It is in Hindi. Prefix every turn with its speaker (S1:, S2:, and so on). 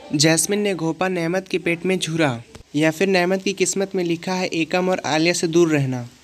S1: जैस्मिन ने घोंपा नेमत के पेट में झुरा, या फिर नेमत की किस्मत में लिखा है एकम और आलिया से दूर रहना।